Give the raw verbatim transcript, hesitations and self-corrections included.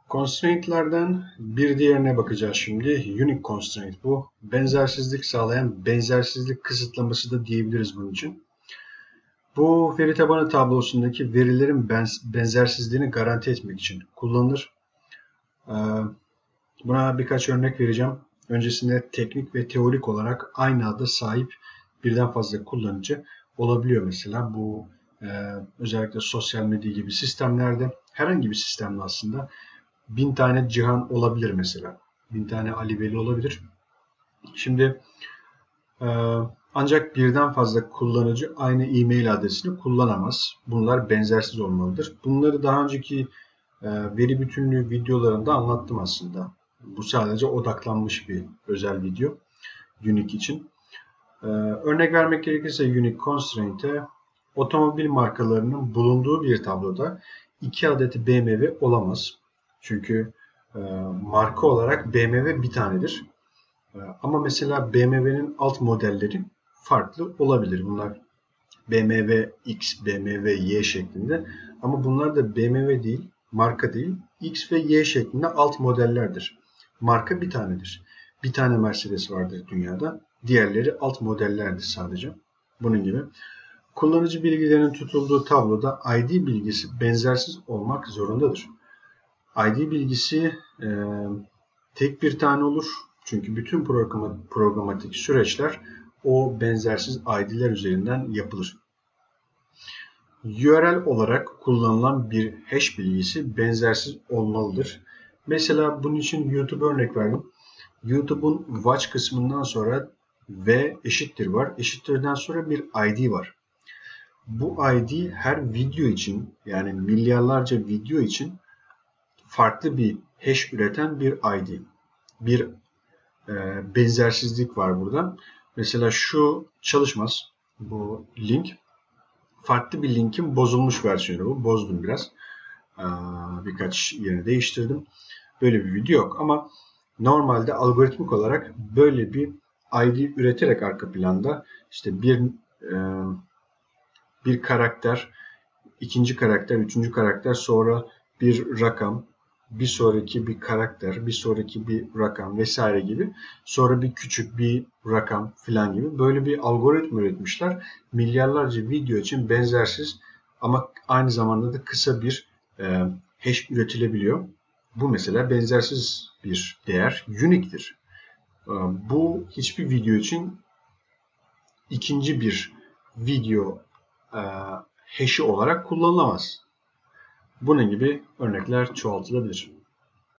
Constraint'lerden bir diğerine bakacağız şimdi. Unique constraint bu. Benzersizlik sağlayan benzersizlik kısıtlaması da diyebiliriz bunun için. Bu veri tabanı tablosundaki verilerin benzersizliğini garanti etmek için kullanılır. Buna birkaç örnek vereceğim. Öncesinde teknik ve teorik olarak aynı adı sahip birden fazla kullanıcı olabiliyor mesela. Bu özellikle sosyal medya gibi sistemlerde, herhangi bir sistemde aslında bin tane Cihan olabilir mesela. Bin tane Ali Veli olabilir. Şimdi ancak birden fazla kullanıcı aynı e-mail adresini kullanamaz. Bunlar benzersiz olmalıdır. Bunları daha önceki veri bütünlüğü videolarında anlattım aslında. Bu sadece odaklanmış bir özel video Unique için. Örnek vermek gerekirse Unique Constraint'e otomobil markalarının bulunduğu bir tabloda iki adeti B M W olamaz. Çünkü e, marka olarak B M W bir tanedir. E, ama mesela B M W'nin alt modelleri farklı olabilir. Bunlar B M W X, B M W Y şeklinde. Ama bunlar da B M W değil, marka değil, X ve Y şeklinde alt modellerdir. Marka bir tanedir. Bir tane Mercedes vardır dünyada. Diğerleri alt modellerdir sadece. Bunun gibi. Kullanıcı bilgilerinin tutulduğu tabloda I D bilgisi benzersiz olmak zorundadır. I D bilgisi e, tek bir tane olur. Çünkü bütün programatik süreçler o benzersiz I D'ler üzerinden yapılır. U R L olarak kullanılan bir hash bilgisi benzersiz olmalıdır. Mesela bunun için YouTube örnek verdim. YouTube'un watch kısmından sonra V eşittir var. Eşittirden sonra bir I D var. Bu I D her video için, yani milyarlarca video için farklı bir hash üreten bir I D. Bir e, benzersizlik var burada. Mesela şu çalışmaz. Bu link. Farklı bir linkin bozulmuş versiyonu bu. Bozdum biraz. Ee, birkaç yerini değiştirdim. Böyle bir video yok ama normalde algoritmik olarak böyle bir I D üreterek arka planda işte bir e, bir karakter, ikinci karakter, üçüncü karakter, sonra bir rakam, bir sonraki bir karakter, bir sonraki bir rakam vesaire gibi, sonra bir küçük bir rakam filan gibi böyle bir algoritma üretmişler. Milyarlarca video için benzersiz ama aynı zamanda da kısa bir e, hash üretilebiliyor. Bu mesela benzersiz bir değer, unique'dir. E, bu hiçbir video için ikinci bir video e, hash'i olarak kullanılamaz. Bunun gibi örnekler çoğaltılabilir.